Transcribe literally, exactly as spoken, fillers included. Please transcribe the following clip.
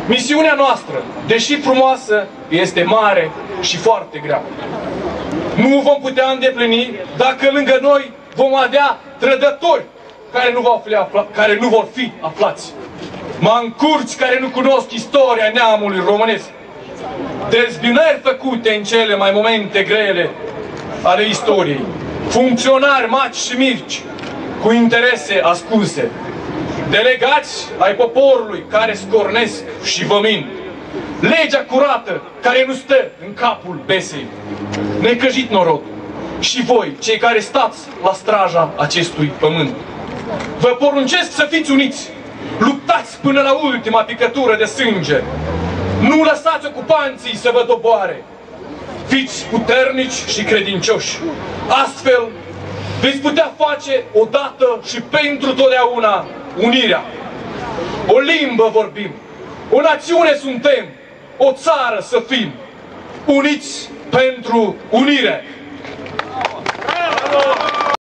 Misiunea noastră, deși frumoasă, este mare și foarte grea. Nu vom putea îndeplini dacă lângă noi vom avea trădători care nu vor fi, afla, care nu vor fi aflați, mancurți care nu cunosc istoria neamului românesc, dezbinări făcute în cele mai momente grele ale istoriei, funcționari maci și mici cu interese ascunse, delegați ai poporului care scornesc și vă mint, legea curată care nu stă în capul besei, necăjit noroc, și voi, cei care stați la straja acestui pământ. Vă poruncesc să fiți uniți, luptați până la ultima picătură de sânge, nu lăsați ocupanții să vă doboare, fiți puternici și credincioși. Astfel veți putea face odată și pentru totdeauna unirea. O limbă vorbim, o națiune suntem, o țară să fim, uniți pentru unire.